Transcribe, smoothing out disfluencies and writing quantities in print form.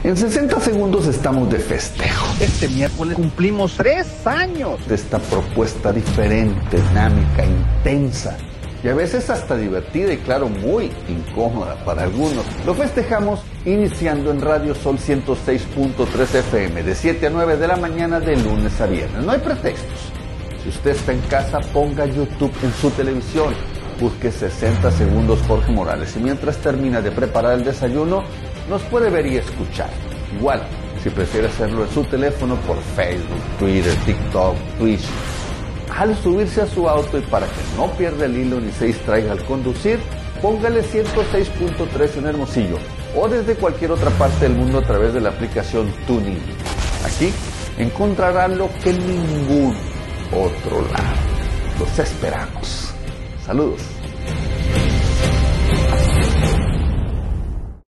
En 60 segundos estamos de festejo. Este miércoles cumplimos 3 años de esta propuesta diferente, dinámica, intensa y a veces hasta divertida y claro, muy incómoda para algunos. Lo festejamos iniciando en Radio Sol 106.3 FM de 7 a 9 de la mañana de lunes a viernes. No hay pretextos. Si usted está en casa, ponga YouTube en su televisión. Busque 60 segundos Jorge Morales y mientras termina de preparar el desayuno, nos puede ver y escuchar. Igual, si prefiere hacerlo en su teléfono por Facebook, Twitter, TikTok, Twitch. Al subirse a su auto y para que no pierda el hilo ni se distraiga al conducir, póngale 106.3 en Hermosillo o desde cualquier otra parte del mundo a través de la aplicación TuneIn. Aquí encontrará lo que ningún otro lado. Los esperamos. Saludos.